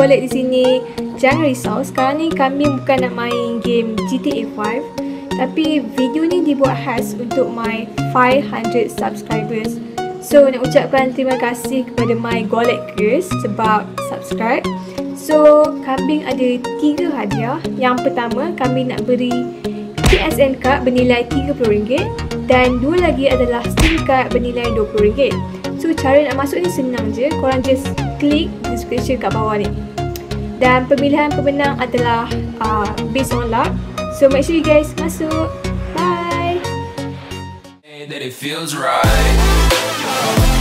golek di sini, jangan risau. Sekarang ni kami bukan nak main game GTA 5, tapi video ni dibuat khas untuk my 500 subscribers. So nak ucapkan terima kasih kepada my Golekers sebab subscribe. So kambing ada 3 hadiah. Yang pertama, kami nak beri PSN card bernilai RM30 dan 2 lagi adalah SIM card bernilai RM20. So cara nak masuk ni senang je, korang just klik description kat bawah ni. Dan pemilihan pemenang adalah based on luck. So make sure you guys masuk. Bye. That it feels right.